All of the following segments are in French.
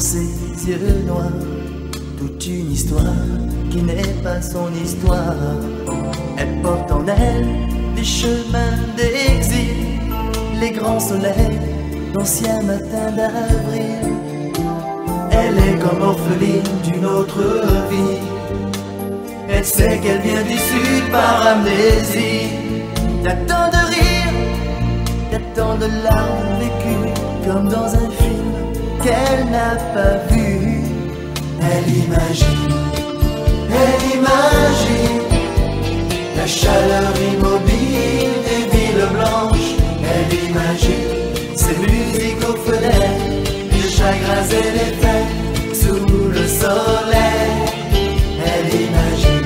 ses yeux noirs, toute une histoire qui n'est pas son histoire. Elle porte en elle les chemins d'exil, les grands soleils d'anciens matins d'avril. Elle est comme orpheline d'une autre vie. Elle sait qu'elle vient du sud par amnésie. Y'a tant de rires, y'a tant de larmes vécues, comme dans un film qu'elle n'a pas vu. Elle imagine la chaleur immobile des villes blanches. Elle imagine ces musiques aux fenêtres, les chagrins et les fêtes sous le soleil. Elle imagine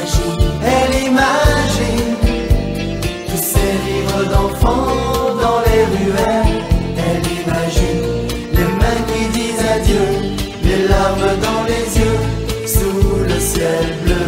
tous ces rires d'enfants dans les ruelles. Elle imagine les mains qui disent adieu, les larmes dans les yeux sous le ciel bleu.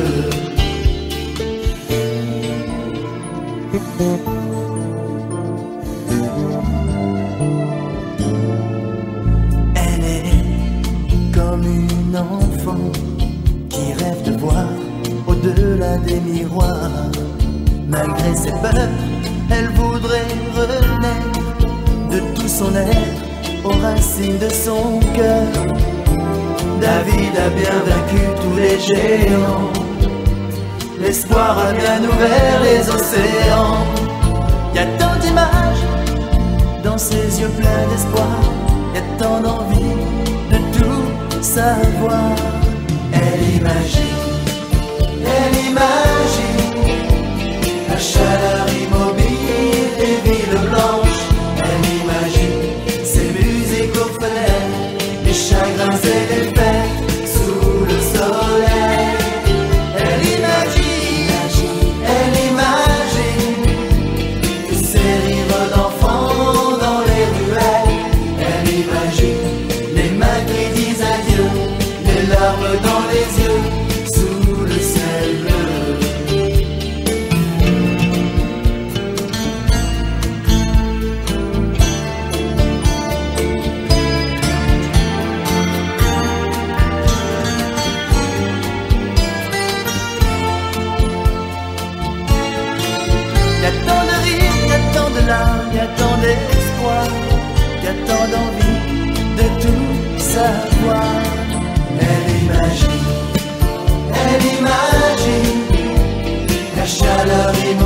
Elle est comme une enfant qui rêve de voir au-delà des miroirs. Malgré ses peurs, elle voudrait renaître de tout son être aux racines de son cœur. David a bien vaincu tous les géants, l'espoir a bien ouvert les océans. Y a tant d'images dans ses yeux pleins d'espoir, y a tant d'envie de tout savoir. Elle imagine la chaleur immobile des villes blanches. Elle imagine ces musiques aux fenêtres, les chagrins et les fêtes sous le soleil. Elle imagine tous ces rires d'enfants dans les ruelles. Elle imagine les mains qui disent adieu, les larmes dans les yeux sous le ciel bleu. Y'a tant de rires, y'a tant de larmes, y'a tant d'espoir, y'a tant d'envie de tout savoir. Elle imagine la chaleur immense